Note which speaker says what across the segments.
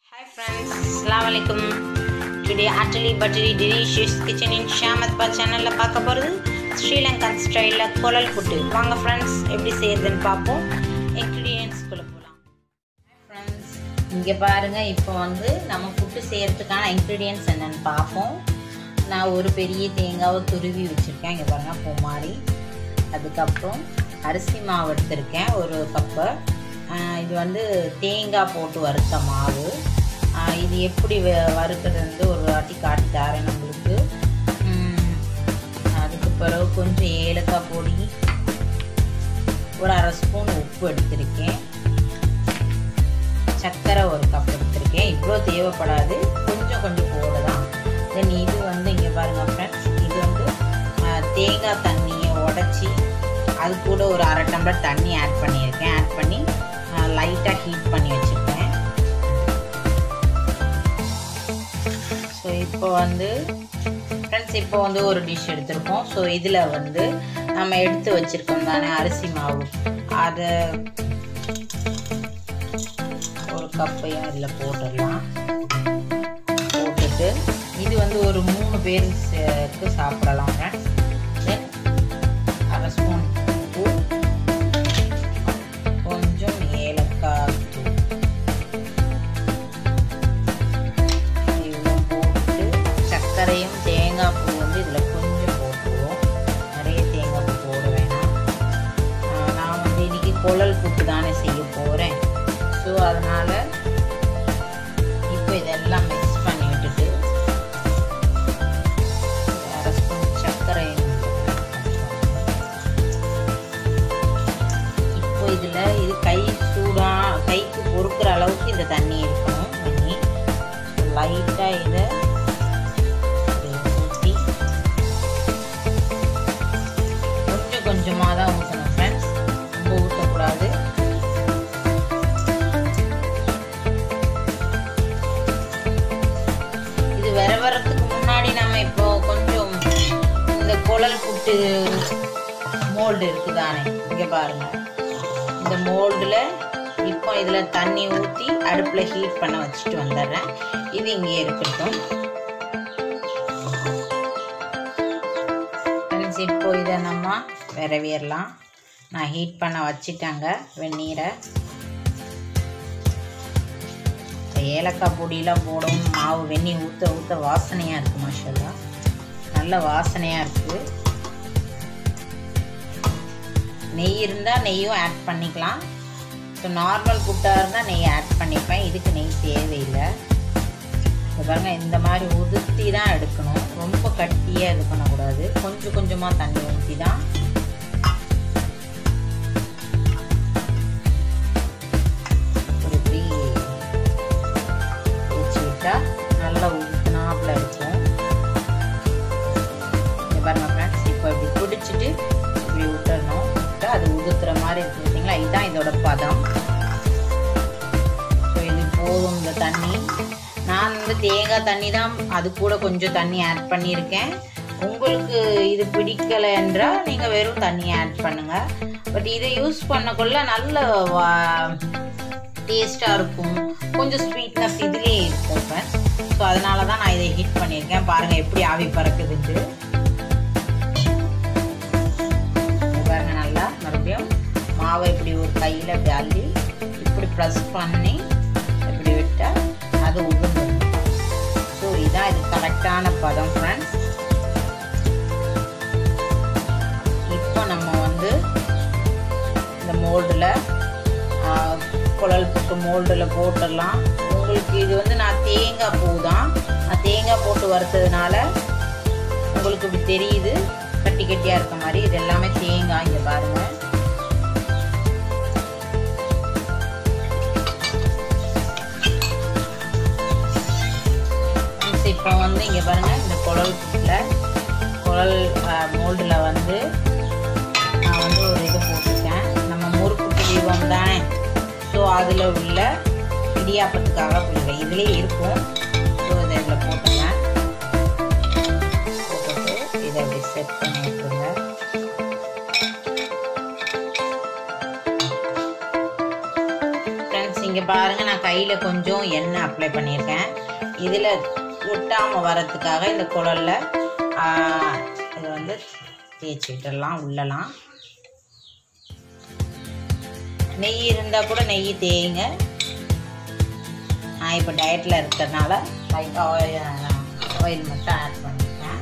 Speaker 1: Hi friends, Assalamu alaikum. Today utterly buttery delicious kitchen in Shamatpa channel la paaka poradhu Sri Lankan style la kollal puttu. Vaanga friends, eppadi seiyradhunu paapom. Ingredients kulla polam. Hi friends, inga paarenga ipo vandu nama puttu seiyradhukana ingredients enna paapom. Na oru periya thengava turuvi vechirukken. Inga paarenga pomari. Adukaprom அரிசி மாவு எடுத்துருக்கேன் ஒரு cup. இது வந்து தேங்காய் போட்டு வறுத்த மாவு. இது எப்படி வறுக்கிறது ஒரு வாட்டி காட்டி தரேன் உங்களுக்கு. அதுக்கு பிறகு கொஞ்சம் ஏலக்காய் பொடி, ஒரு அரை ஸ்பூன் உப்பு எடுத்திருக்கேன், சர்க்கரை ஒரு கப் எடுத்திருக்கேன். இவ்வளோ தேவைப்படாது, கொஞ்சம் கொஞ்சம் போடலாம். தென் இது வந்து இங்கே பாருங்கள் ஃப்ரெண்ட்ஸ், இது வந்து தேங்காய் தண்ணியை உடச்சி அது கூட ஒரு அரை டம்ளர் தண்ணி ஆட் பண்ணியிருக்கேன். ஆட் பண்ணி லைட்டாக ஹீட் பண்ணி வச்சுருக்கேன். ஸோ இப்போ வந்து ஃப்ரெண்ட்ஸ், இப்போ வந்து ஒரு டிஷ் எடுத்திருக்கோம். ஸோ இதில் வந்து நம்ம எடுத்து வச்சுருக்கோம் தானே அரிசி மாவு, அதை ஒரு கப்பையும் இதில் போட்டுடலாம். போட்டுட்டு இது வந்து ஒரு 3 பேருக்கு சாப்பிடலாம் ஃப்ரெண்ட்ஸ். தென் அரை ஸ்பூன் தேங்காய் பூ வந்து இதில் கொஞ்சம் போட்டுருவோம். நிறைய தேங்காய் பூ போட வேணாம். நான் வந்து இன்னைக்கு கொள்ளல் புட்டு தானே செய்ய போகிறேன். ஸோ அதனால் இப்போ இதெல்லாம் மிக்ஸ் பண்ணி விட்டுட்டு அரை ஸ்பூன் சர்க்கரை. இப்போ இதில் இது கை சூடாக கைக்கு பொறுக்கிற அளவுக்கு இந்த தண்ணி இருக்கணும். தண்ணி லைட்டாக இதை கொஞ்சமாக தான் ஊற்றணும் ஃப்ரெண்ட்ஸ், ரொம்ப ஊற்றக்கூடாது. இது வரத்துக்கு முன்னாடி நம்ம இப்போ கொஞ்சம் இந்த கொள்ளல் புட்டு மோல்டு இருக்குதானே, இங்கே பாருங்க. இந்த மோல்டில் இப்போ இதில் தண்ணி ஊற்றி அடுப்பில் ஹீட் பண்ண வச்சுட்டு வந்துடுறேன். இது இங்கே இருக்கட்டும். இப்போ இதை நம்ம விரவிடலாம். நான் ஹீட் பண்ண வச்சிட்டேங்க வெந்நீரை. ஏலக்காய் பொடியெலாம் போடவும் மாவு வெந்நீர் ஊற்ற ஊற்ற வாசனையாக இருக்குது. மாஷல்லா நல்ல வாசனையாக இருக்குது. நெய் இருந்தால் நெய்யும் ஆட் பண்ணிக்கலாம். ஸோ நார்மல் புட்டாக இருந்தால் நெய் ஆட் பண்ணிப்பேன். இதுக்கு நெய் தேவையில்லை. பாருங்க, இந்த மாதிரி உதுத்தி தான் எடுக்கணும். ரொம்ப கட்டியாக இது பண்ணக்கூடாது. கொஞ்சம் கொஞ்சமாக தண்ணி ஊற்றி தான் இப்படி ஊற்றி விட்டால் நல்லா ஊற்றினாப்பில் இருக்கும். பாருங்க ஃப்ரெண்ட்ஸ், இப்போ இப்படி பிடிச்சிட்டு இப்படி விட்டுறணும். விட்டு அது உதுத்துற மாதிரி இருக்கு பார்த்தீங்களா, இதுதான் இதோட பதம். ஸோ இது போதும். இந்த தண்ணி நான் வந்து தேங்காய் தண்ணி தான், அது கூட கொஞ்சம் தண்ணி ஆட் பண்ணியிருக்கேன். உங்களுக்கு இது பிடிக்கலை என்றால் நீங்கள் வெறும் தண்ணி ஆட் பண்ணுங்கள். பட் இதை யூஸ் பண்ணக்குள்ள நல்ல டேஸ்ட்டாக இருக்கும். கொஞ்சம் ஸ்வீட்னஸ் இதுலேயே இருக்கும் ஃப்ரெண்ட்ஸ். ஸோ அதனால தான் நான் இதை ஹீட் பண்ணியிருக்கேன். பாருங்கள் எப்படி ஆவி பறக்குதுன்ட்டு. பாருங்கள், நல்லா மறுபடியும் மாவை இப்படி ஒரு கையில் இப்படி அள்ளி இப்படி ப்ரெஸ் பண்ணி இப்படி விட்டால் அது உதிர்ந்துடும். ஸோ இதான் இது கரெக்டான பதம் ஃப்ரெண்ட்ஸ். இப்போ நம்ம வந்து இந்த மோல்டில் கொள்ளல் புட்டு மோல்டில் போட்டுடலாம். உங்களுக்கு இது வந்து நான் தேங்காய் பூ தான், நான் தேங்காய் போட்டு வறுத்ததுனால உங்களுக்கு இப்படி தெரியுது கட்டி கட்டியாக இருக்க மாதிரி. இது எல்லாமே தேங்காய். இங்கே பாருங்கள், இப்போ வந்து இங்கே பாருங்கள், இந்த கொள்ளல் மோல்டில் வந்து நான் வந்து ஒரு இது போட்டிருக்கேன். நம்ம முறுக்கு பிடிவோம் தானே, ஸோ அதில் உள்ள இடியாப்பத்துக்காக பிடிவேன். இதுலேயே இருக்கும். ஸோ இதை இதில் போட்டுங்க. போட்டுட்டு இதை அப்படி செட் பண்ணி விட்டுருங்க. ஃப்ரெண்ட்ஸ், இங்கே பாருங்கள், நான் கையில் கொஞ்சம் எண்ணெய் அப்ளை பண்ணியிருக்கேன். இதில் ஒட்டாமல் வரத்துக்காக இந்த குழலில் இதை வந்து தேய்ச்சி விட்டுடலாம். உள்ளலாம் நெய் இருந்தால் கூட நெய் தேய்ங்க. நான் இப்போ டயட்டில் இருக்கிறதுனால ஆயில் மட்டும் ஆட் பண்ணியிருக்கேன்.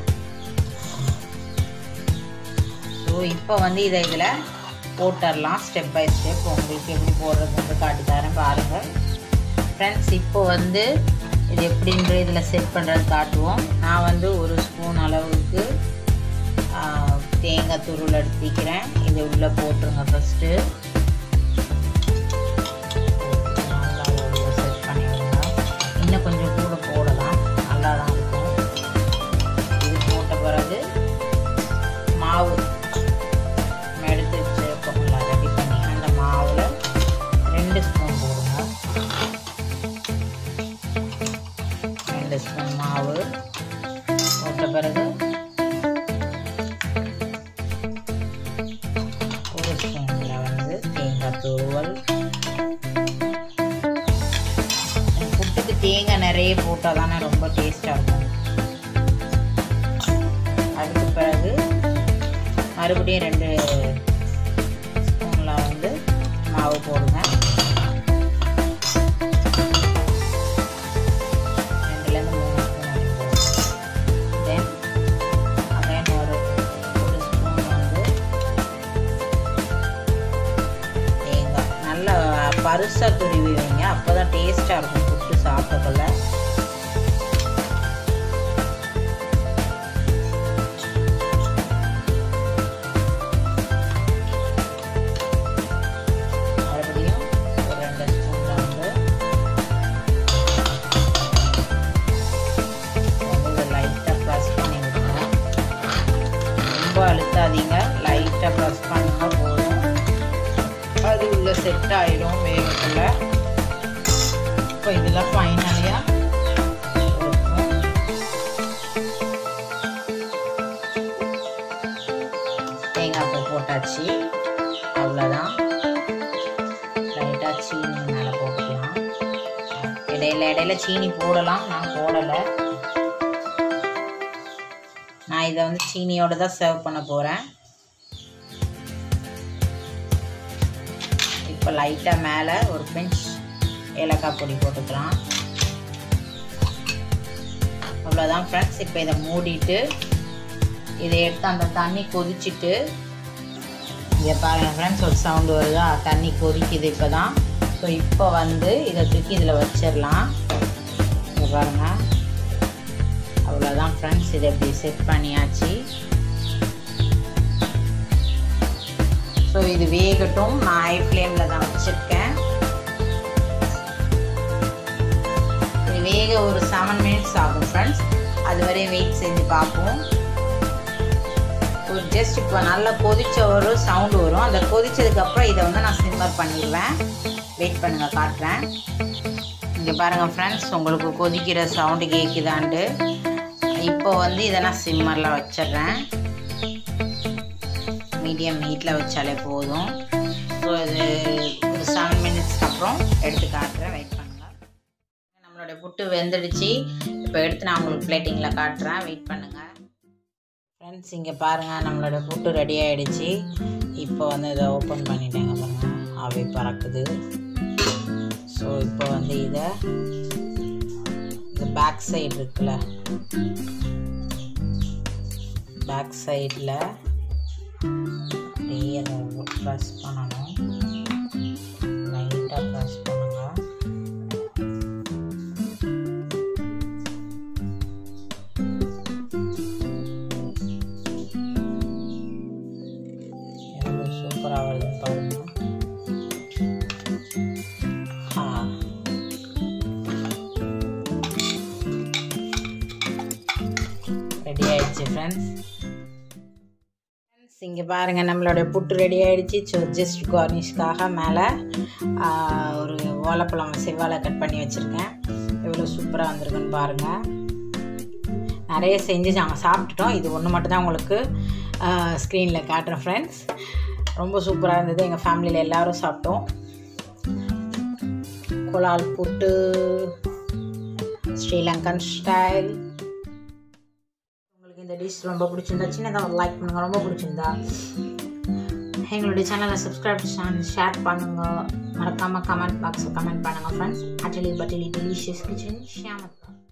Speaker 1: ஸோ இப்போ வந்து இதை இதில் போட்டுடலாம். ஸ்டெப் பை ஸ்டெப் உங்களுக்கு எப்படி போடுறதுன்னு காட்டி தரேன் பாருங்கள் ஃப்ரெண்ட்ஸ். இப்போ வந்து இது எப்படின்ற இதில் செட் பண்ணுறது காட்டுவோம். நான் வந்து 1 ஸ்பூன் அளவுக்கு தேங்காய் துருள் எடுத்துக்கிறேன். இது உள்ளே போட்டுருங்க. ஃபஸ்ட்டு நல்லா செட் பண்ணிவிடுங்க. இன்னும் கொஞ்சம் கூட போடலாம், நல்லா தான் இருக்கும். இது போட்ட பிறகு மாவு எடுத்து வச்சுருக்கோம்ல, ரெடி பண்ணி அந்த மாவில் 2 ஸ்பூன் போடுங்க. 2 ஸ்பூன் மாவு போட்ட பிறகு 1 ஸ்பூனில் வந்து தேங்காய் துருவல். புட்டுக்கு தேங்காய் நிறைய போட்டால் தானே ரொம்ப டேஸ்ட்டாக இருக்கும். அதுக்கு பிறகு மறுபடியும் 2 ஸ்பூனில் வந்து மாவு போடுங்க. 2லேருந்து 3 ஸ்பூன் போடுங்க. தென் ஒரு ஸ்பூன் வந்து தேங்காய் நல்லா பருசாக துருவி வைங்க. அப்போ தான் டேஸ்ட்டாக இருக்கும் புட்டு சாப்பிடக்குள்ள. மறுபடியும் ஒரு 2 ஸ்பூனில் வந்து இதை லைட்டாக ப்ரெஸ் பண்ணி விட்டுருங்க. ரொம்ப அழுத்தாதீங்க, லைட்டாக ப்ரெஸ் பண்ணுங்க போதும். அது உள்ளே செட் ஆகிடும் வேகத்தில். இப்போ இதில் ஃபைனலியாக தேங்காய் பூ போட்டாச்சு. அவ்வளோதான். லைட்டாக சீனி மேலே போட்டுக்கலாம். இடையில சீனி போடலாம், நான் போடலை. நான் இதை வந்து சீனியோடு தான் சர்வ் பண்ண போகிறேன். இப்போ லைட்டாக மேலே ஒரு பிஞ்ச் ஏலக்காய் பொடி போட்டுக்கலாம். அவ்வளோதான் ஃப்ரெண்ட்ஸ். இப்போ இதை மூடிட்டு இதை எடுத்து அந்த தண்ணி கொதிச்சுட்டு, இதை பாருங்கள் ஃப்ரெண்ட்ஸ், ஒரு சவுண்டு வருதா, தண்ணி கொதிக்குது இப்போ தான். ஸோ இப்போ வந்து இதை தூக்கி இதில் வச்சிடலாம். இதை பாருங்கள், அவ்வளோதான் ஃப்ரெண்ட்ஸ். இதை இப்படி செட் பண்ணியாச்சு. ஸோ இது வேகட்டும். நான் ஹை ஃப்ளேமில் தான் வச்சுருக்கேன். இது வேக ஒரு 7 மினிட்ஸ் ஆகும் ஃப்ரெண்ட்ஸ். அது வரையும் வெயிட் செஞ்சு பார்ப்போம். ஒரு ஜஸ்ட் இப்போ நல்லா கொதிச்ச ஒரு சவுண்டு வரும். அந்த கொதிச்சதுக்கப்புறம் இதை வந்து நான் சிம்மர் பண்ணிடுவேன். வெயிட் பண்ணுங்கள், காட்டுறேன். இங்கே பாருங்கள் ஃப்ரெண்ட்ஸ், உங்களுக்கு கொதிக்கிற சவுண்டு கேட்குதான்ட்டு. இப்போ வந்து இதை நான் சிம்மரில் வச்சிடுறேன். மீடியம் ஹீட்டில் வச்சாலே போதும். ஸோ இது ஒரு 7 மினிட்ஸ்க்கு அப்புறம் எடுத்து காட்டுறேன். வெயிட் பண்ணுங்கள். நம்மளுடைய புட்டு வெந்துடுச்சு. இப்போ எடுத்து நான் உங்களுக்கு பிளேட்டிங்கில் காட்டுறேன். வெயிட் பண்ணுங்கள் ஃப்ரெண்ட்ஸ். இங்கே பாருங்கள், நம்மளோட புட்டு ரெடி ஆகிடுச்சு. இப்போ வந்து இதை ஓப்பன் பண்ணிட்டேங்க பாருங்கள், ஆவி பறக்குது. ஸோ இப்போ வந்து இதை இந்த பேக் சைடு இருக்குல்ல, பேக் சைடில் அப்படியே அதை ப்ரெஸ் பண்ணணும். லைட்டாக ப்ரெஸ் பண்ணுங்க. எவ்வளோ சூப்பராக வருதுன்னு பாருங்க. ரெடி ஆயிடுச்சு ஃப்ரெண்ட்ஸ். இங்கே பாருங்கள், நம்மளோட புட்டு ரெடி ஆகிடுச்சு. ஸோ ஜஸ்ட் கார்னிஷ்காக மேலே ஒரு வாழைப்பழம் செவ்வாழை கட் பண்ணி வச்சுருக்கேன். எவ்வளோ சூப்பராக வந்திருக்குன்னு பாருங்கள். நிறைய செஞ்சு நாங்கள் சாப்பிட்டுட்டோம். இது ஒன்று மட்டும்தான் உங்களுக்கு ஸ்க்ரீனில் காட்டுறேன் ஃப்ரெண்ட்ஸ். ரொம்ப சூப்பராக இருந்தது. எங்கள் ஃபேமிலியில் எல்லோரும் சாப்பிட்டோம். kollal puttu, Sri Lankan style. உங்களுக்கு இந்த டிஷ் ரொம்ப பிடிச்சிருந்தா சின்னதாக ஒரு லைக் பண்ணுங்கள். ரொம்ப பிடிச்சிருந்தா எங்களுடைய சேனலை சப்ஸ்கிரைப் ஷேர் பண்ணுங்கள். மறக்காமல் கமெண்ட் பாக்ஸில் கமெண்ட் பண்ணுங்கள் friends. Utterly butterly delicious kitchen ஷியாமத்.